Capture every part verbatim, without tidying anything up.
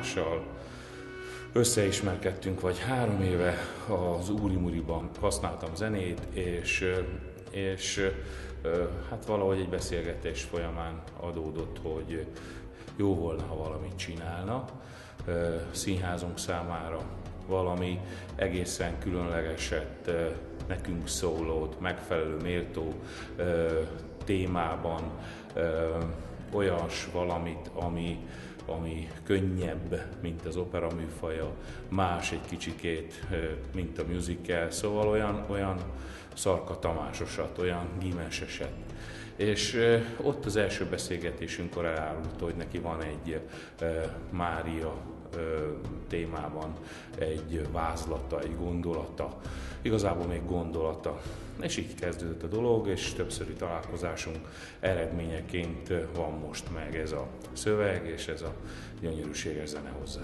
Tamással összeismerkedtünk, vagy három éve az Úrimuriban használtam zenét, és, és hát valahogy egy beszélgetés folyamán adódott, hogy jó volna, ha valamit csinálna színházunk számára, valami egészen különlegeset, nekünk szólót, megfelelő, méltó témában, olyas valamit, ami, ami könnyebb, mint az opera műfaja, más egy kicsikét, mint a musical, szóval olyan, olyan Szarka Tamásosat, olyan Gimeseset. És ott az első beszélgetésünkkor elárult, hogy neki van egy Mária témában egy vázlata, egy gondolata, igazából még gondolata. És így kezdődött a dolog, és többszöri találkozásunk eredményeként van most meg ez a szöveg, és ez a gyönyörűséges zene hozzá.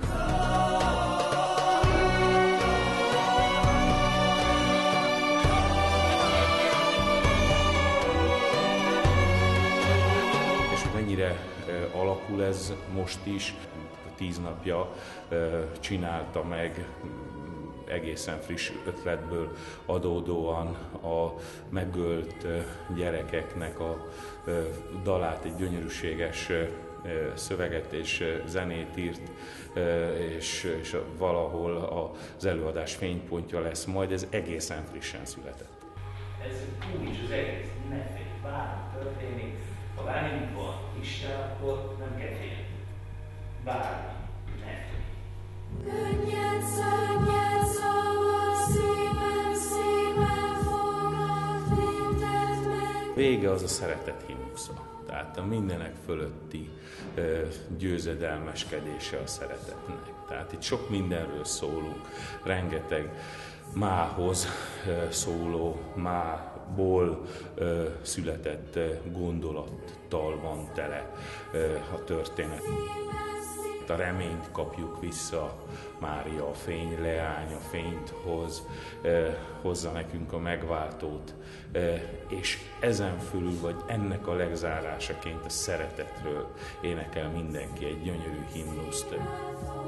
És mennyire alakul ez most is, tíz napja csinálta meg egészen friss ötletből adódóan a megölt gyerekeknek a dalát, egy gyönyörűséges szöveget és zenét írt, és, és valahol az előadás fénypontja lesz majd, ez egészen frissen született. Ez úgy is az egész, ne félj, bármi történik, ha bármint van Isten, akkor nem kell félni. Bármi, ne félj. Könnyed, szönnyed szava, szívem, szívem fogad, vinted meg. Vége az a szeretet himnusza, tehát a mindenek fölötti ö, győzedelmeskedése a szeretetnek. Tehát itt sok mindenről szólunk, rengeteg mához ö, szóló, mából ö, született ö, gondolattal van tele ö, a történet. A reményt kapjuk vissza, Mária a fény leánya, fényt hoz, eh, hozza nekünk a megváltót, eh, és ezen fölül, vagy ennek a legzárásaként a szeretetről énekel mindenki egy gyönyörű himnuszt.